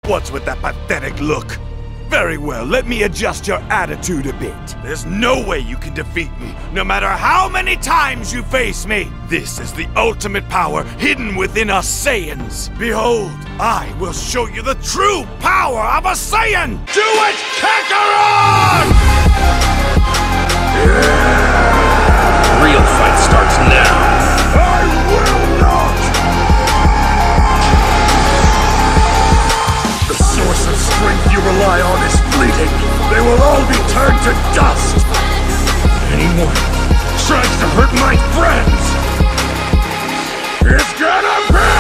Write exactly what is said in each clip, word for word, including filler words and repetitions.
What's with that pathetic look? Very well, let me adjust your attitude a bit. There's no way you can defeat me, no matter how many times you face me. This is the ultimate power hidden within us Saiyans. Behold, I will show you the true power of a Saiyan! Do it, Kakarot! Yeah! Real fight starts now. I will not! The source of strength you rely on is fleeting. They will all be turned to dust. Anyone tries to hurt my friends, it's gonna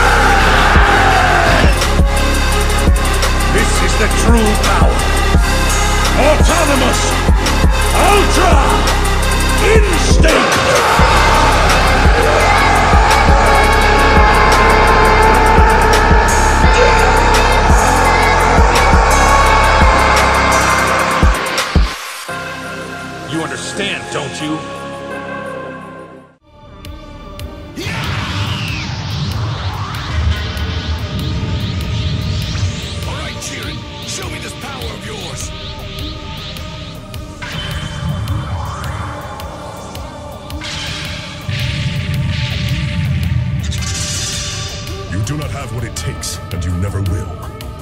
pay! This is the true power. Autonomous Ultra Instinct! You understand, don't you? All right, Jiren, show me this power of yours. You do not have what it takes, and you never will.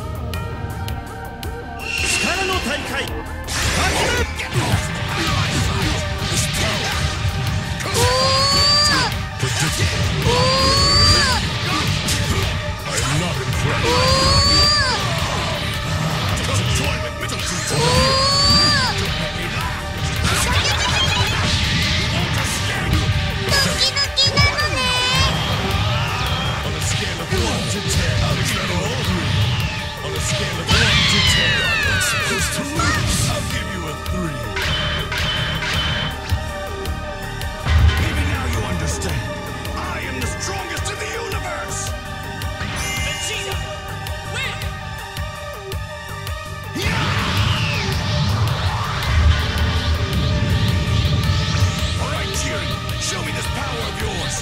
I am not impressed. On a scale of one to ten, is that all? On a scale of one to ten, I'm supposed to lose. I'll give you a three. Maybe now you understand. I am the strongest in the universe! Vegeta! Win! Alright, Jiren, show me this power of yours!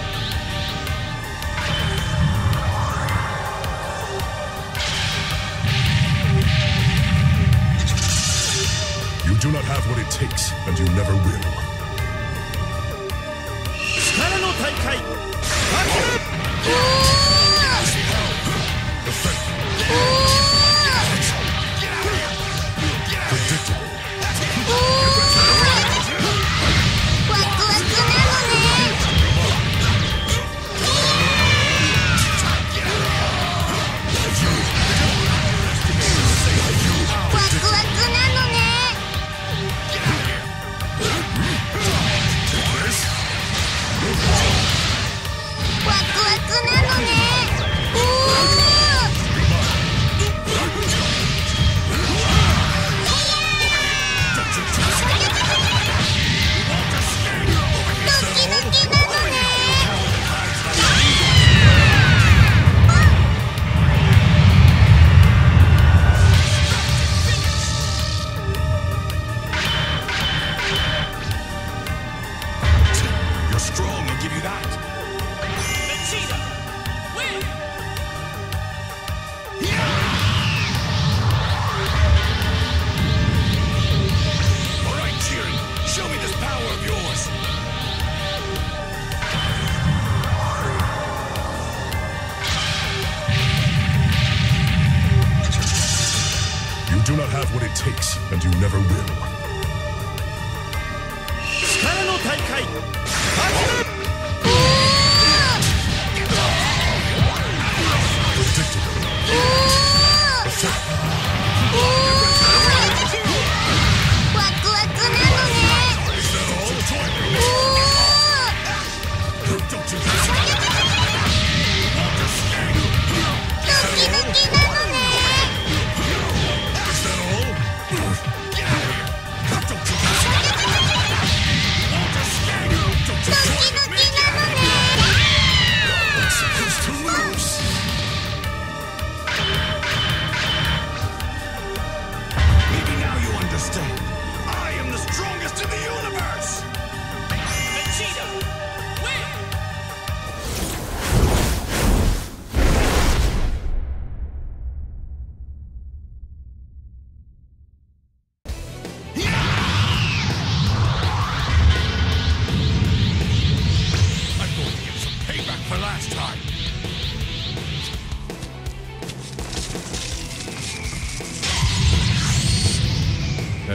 You do not have what it takes, and you never will. You do not have what it takes, and you never will.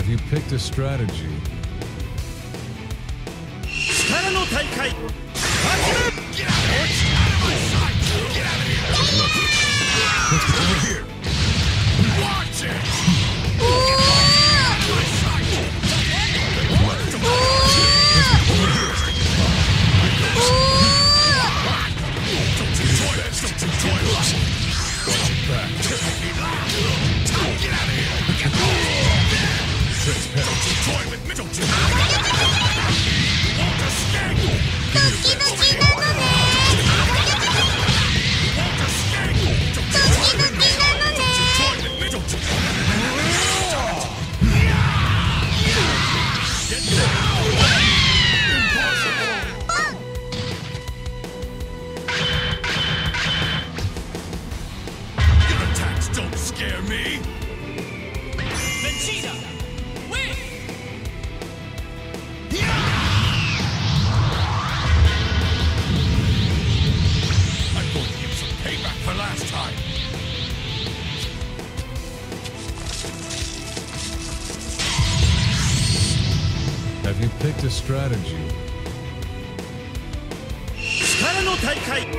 Have you picked a strategy? 力の大会始め Over here. Watch it. Have you picked a strategy? 力の大会始め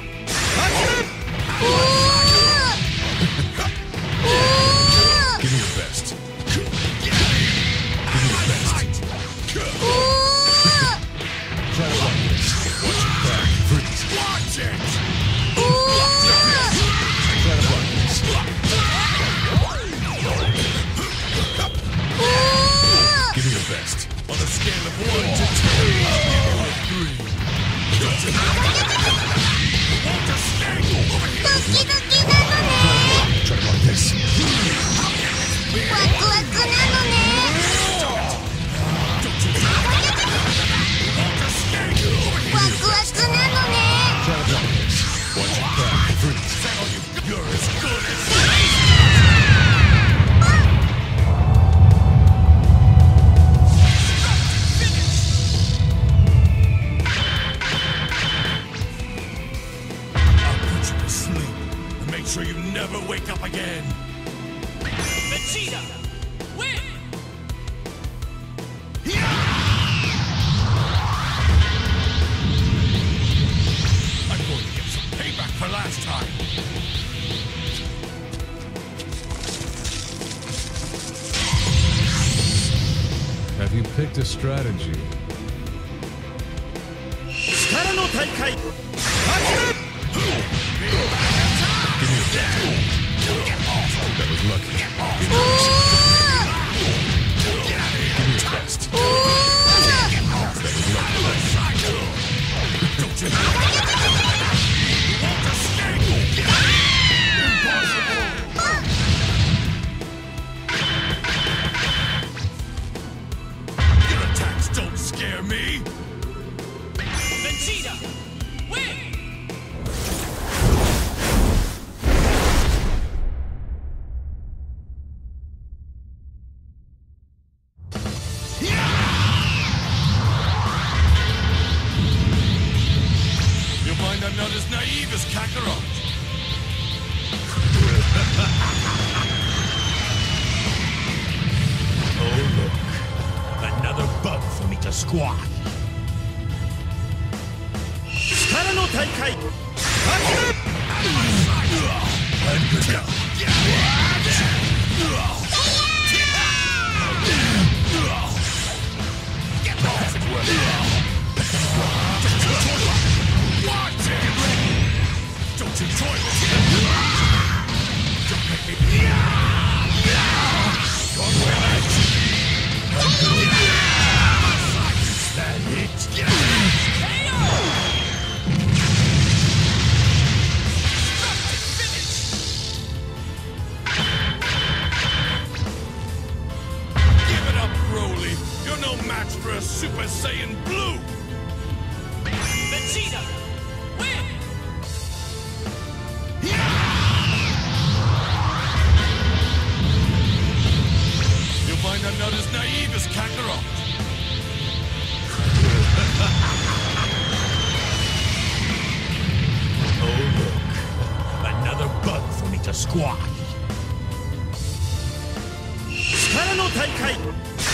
Give me your best. Give me your best. Try to block this. Watch your back. Freeze. Watch it. Try to block this. Give me your best. On a scale of one to ten, I'll give you a three. Want to stay over here? Try to block this. ワクワクなのね ワクワクなのね Try to block this. Watch your back. Freeze. You're as good as sure you never wake up again. Vegeta, win! I'm going to get some payback for last time. Have you picked a strategy? 力の大会始め Give me that. That was lucky. Give me your best. That was lucky. Don't you know? Want to escape? Impossible. Your attacks don't scare me. Vegeta, win! I'm not as naive as Kakarot. Oh, look. Another bug for me to squash. 力の大会始め I'm good now. Get off it, Watch it! Don't you toy with me! Don't make me... Don't win it! Is that it? K O! Give it up, Broly! You're no match for a Super Saiyan Blue! Vegeta, win! You'll find I'm not as naive as Kakarot. Oh, look. Another bug for me to squash. 力の大会始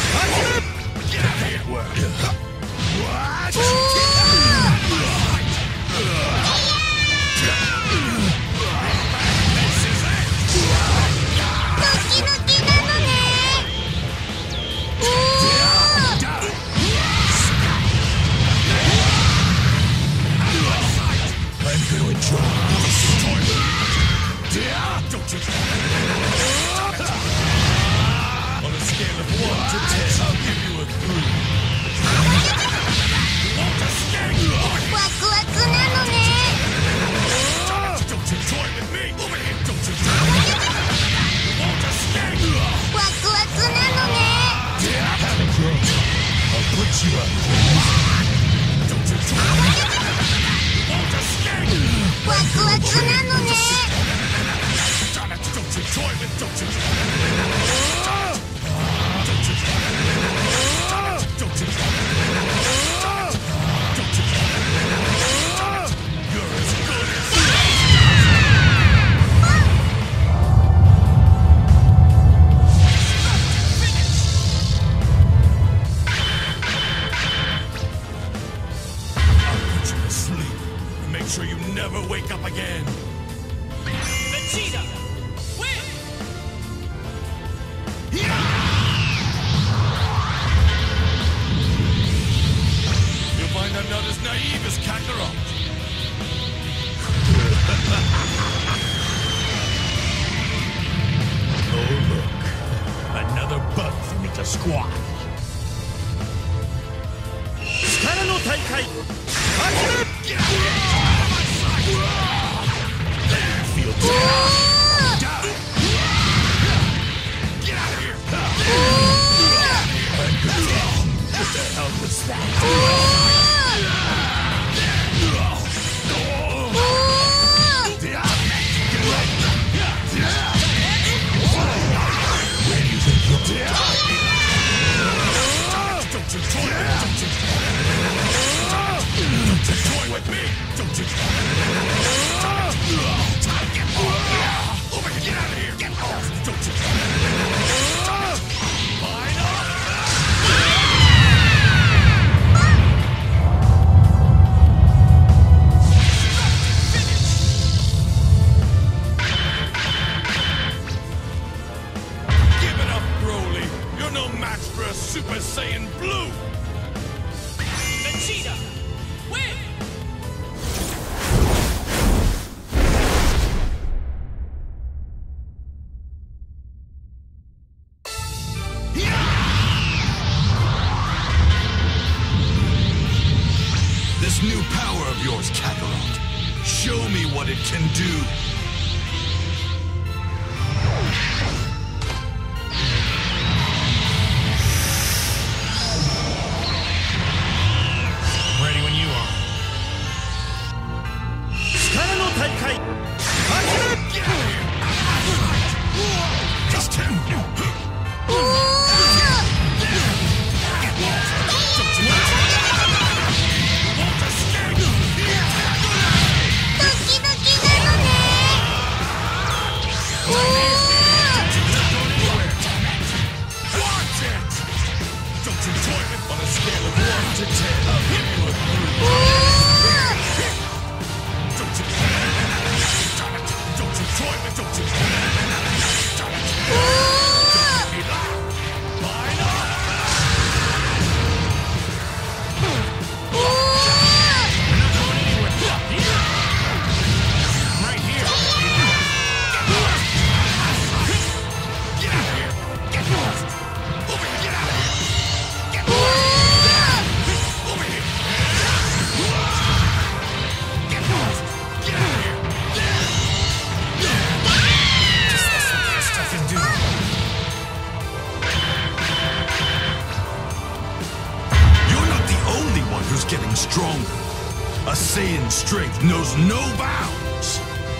Strength knows no bounds.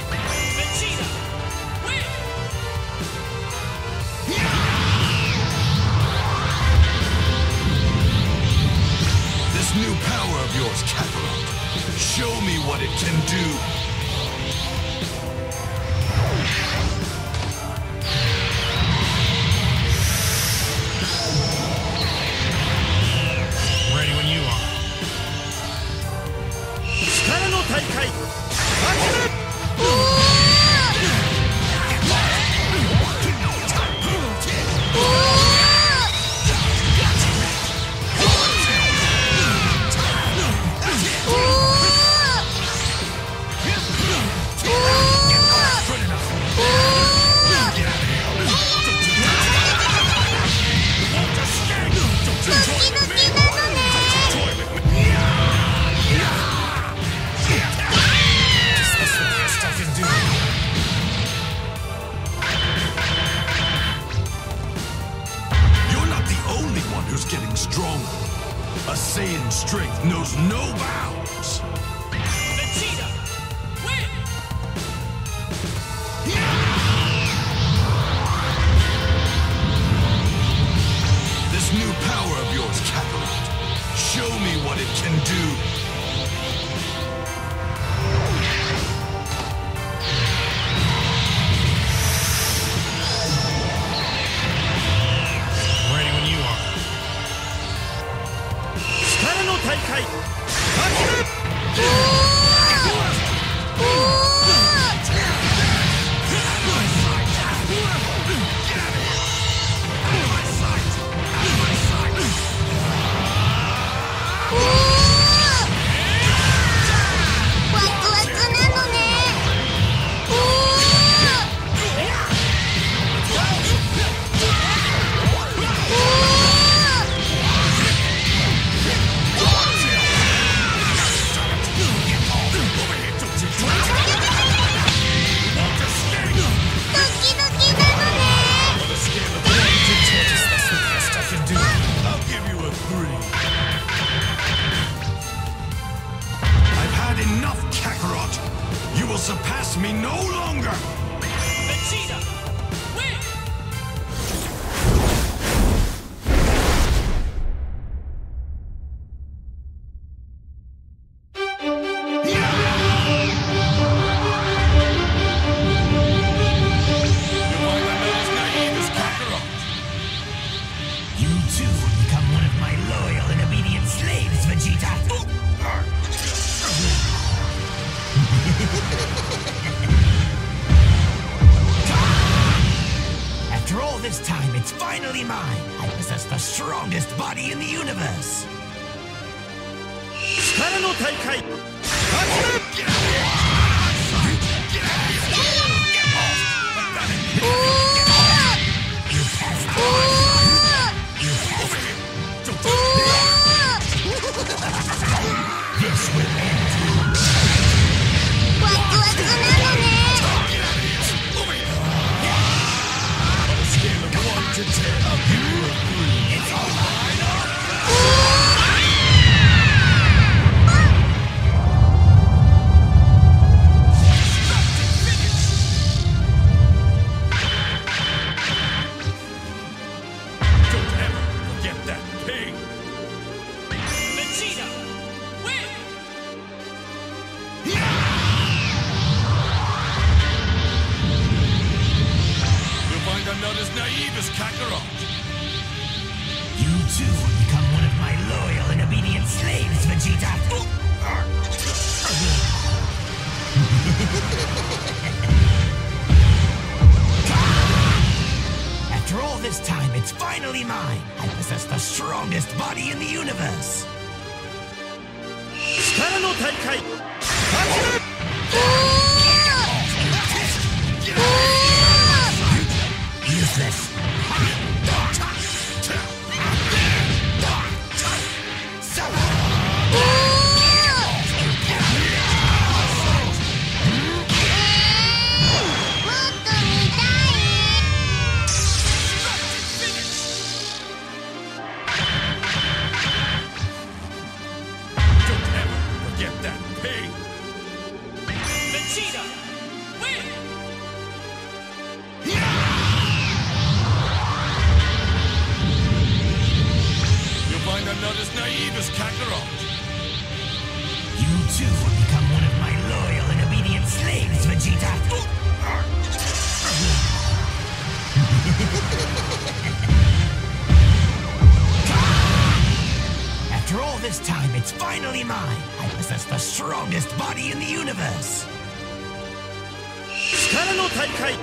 Vegeta, win! This new power of yours, Kakarot. Show me what it can do. Saiyan strength knows no bounds. Vegeta, win! This new power of yours, Kakarot. Show me what it can do. Ready when you are. Start no Taikai! Surpass me no longer! Vegeta, win! You too will become one of my loyal and obedient slaves, Vegeta! After all this time, it's finally mine! I possess the strongest body in the universe! Start no Taikai! This will end. To ten, I'll give you a three. It's all right. Don't ever forget that pain. Vegeta, win! You'll find I'm not as naive as Kakarot. You too will become one of my loyal and obedient slaves, Vegeta! After all this time, it's finally mine! I possess the strongest body in the universe! Start no Taikai! Useless! Don't ever forget that pain. Vegeta, win! You'll find I'm not as naive as Kakarot. You too will become one of my loyal and obedient slaves, Vegeta! After all this time, it's finally mine! I possess the strongest body in the universe! Start no Taikai!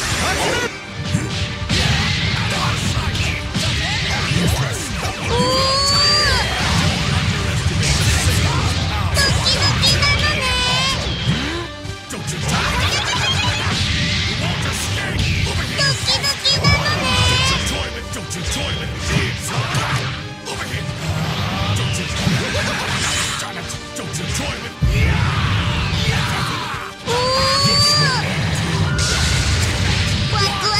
Don't you die! You won't escape! Over here! Don't you toy with, don't you toy with thieves! Over here! Don't you... Darn it! Don't you toy with... What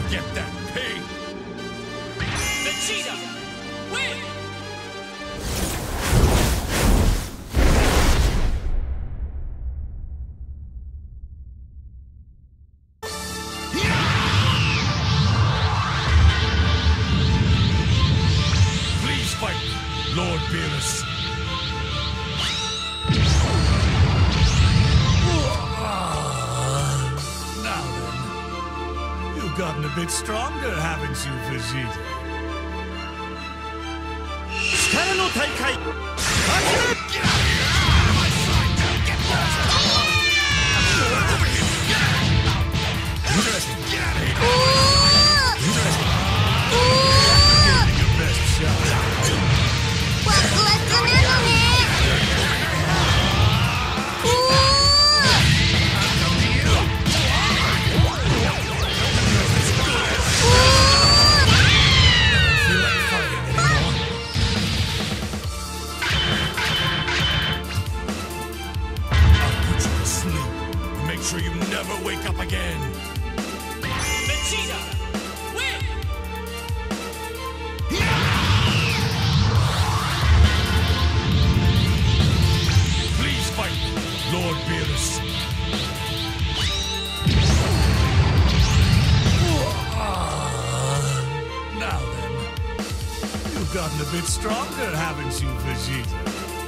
Get that pain! Vegeta, win! Please fight, Lord Beerus. Now then, you've gotten a bit stronger, haven't you, Vegeta? 力の大会始めワクワクなのね。 Make sure you never wake up again. Vegeta, win! Please fight, Lord Beerus. Now then, you've gotten a bit stronger, haven't you, Vegeta?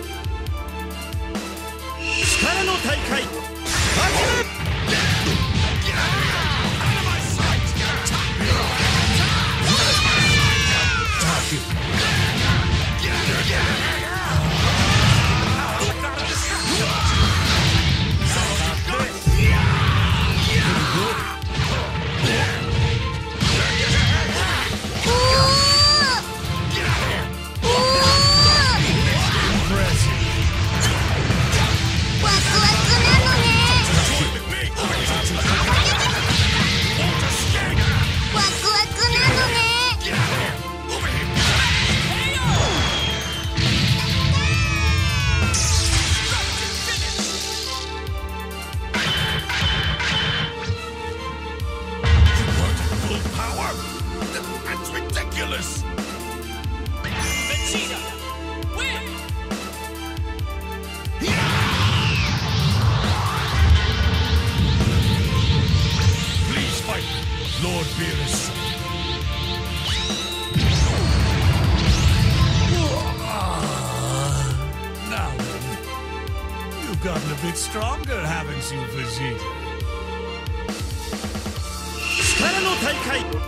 力の大会始めワクワクなのね。ワクワクなのね。 Full power? That's ridiculous! Vegeta, win! Please fight, Lord Beerus. Now then, you've gotten a bit stronger, haven't you, Vegeta? 力の大会始め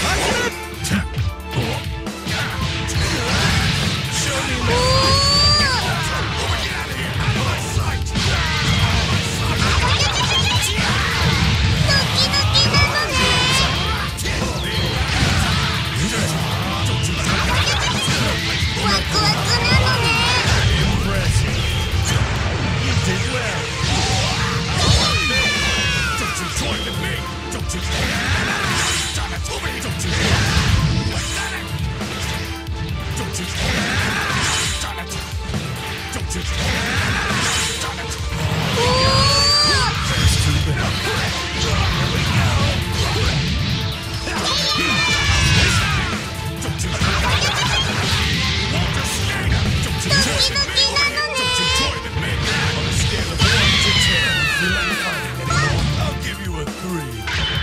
I'll give you a three.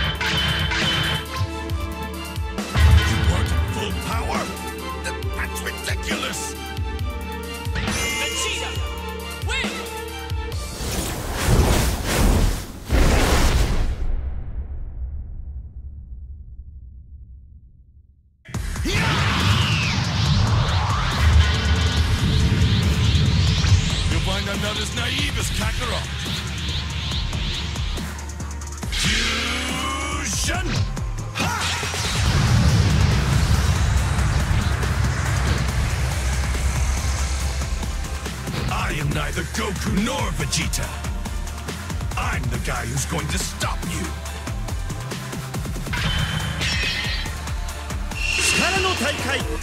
You weren't at full power? Th- That's ridiculous! Vegeta, win! You'll find I'm not as naive as Kakarot. Fusion! Ha! I am neither Goku nor Vegeta. I'm the guy who's going to stop you. 力の大会始め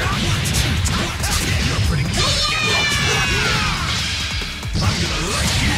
You're pretty good. I'm gonna like you.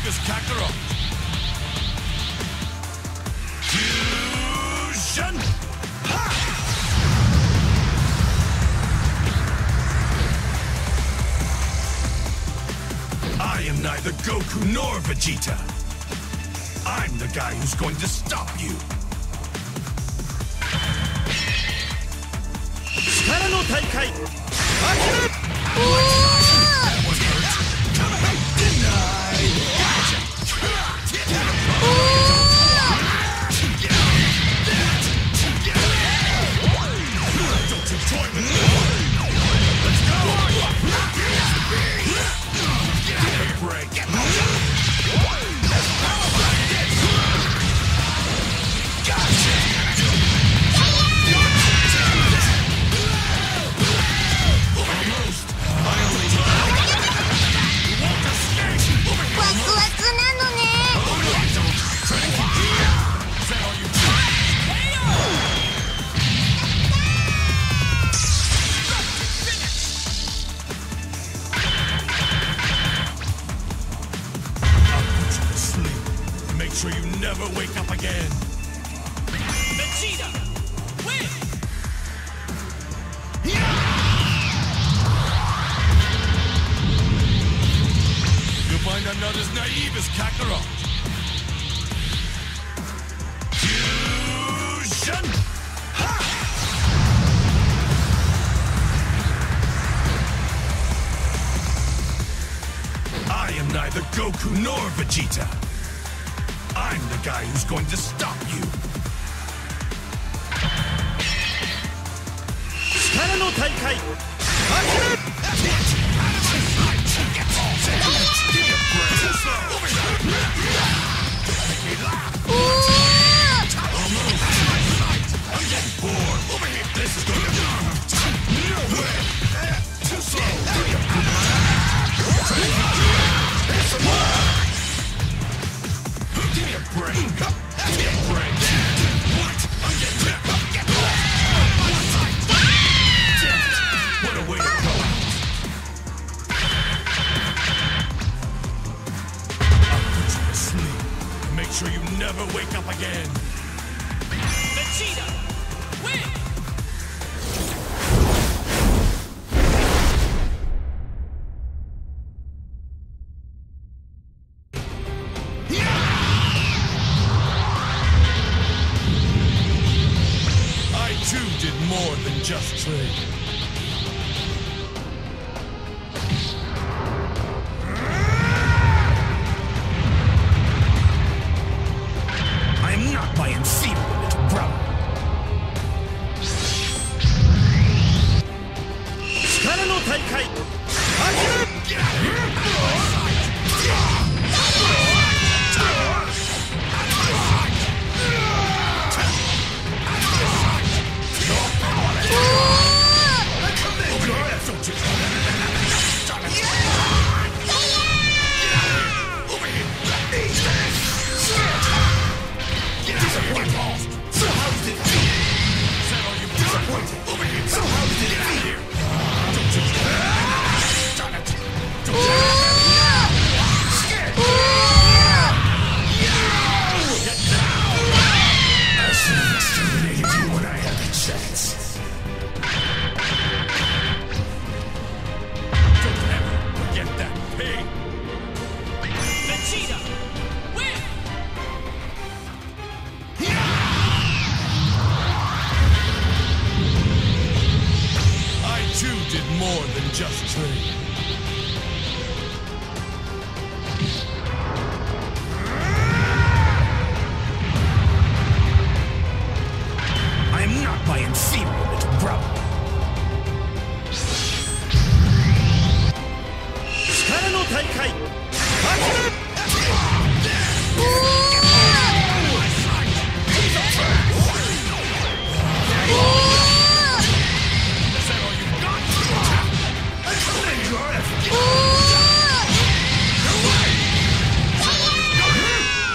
naive as Kakarot. Fusion! Ha! I am neither Goku nor Vegeta. I'm the guy who's going to stop you. 力の大会 Make sure you never wake up again. Vegeta win. You'll find I'm not as naive as Kakarot. Fusion! Ha! I am neither Goku nor Vegeta. I'm the guy who's going to stop you. 力の大会 Make sure you never wake up again. Vegeta win. I too did more than just train. I'm not buying cereal, little brother. 力の大会 More than just train. I'm not buying cereal, little brother. 力の大会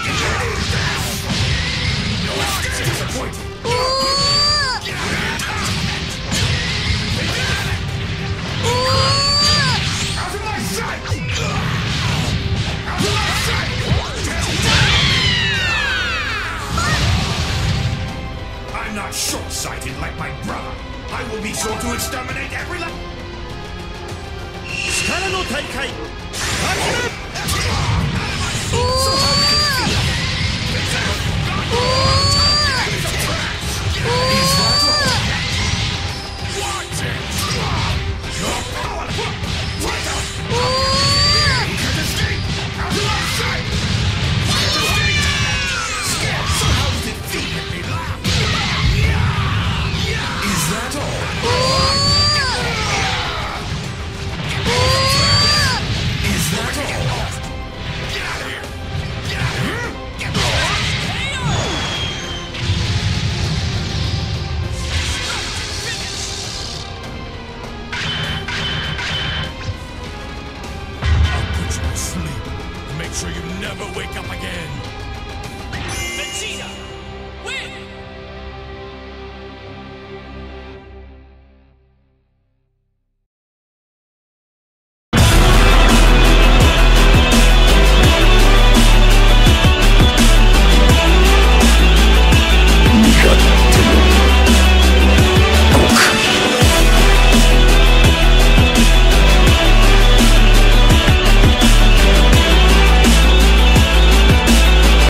Ooh! I'm not short-sighted like my brother. I will be sure to exterminate every la- 力の大会始 Make sure you never wake up again. Vegeta, win!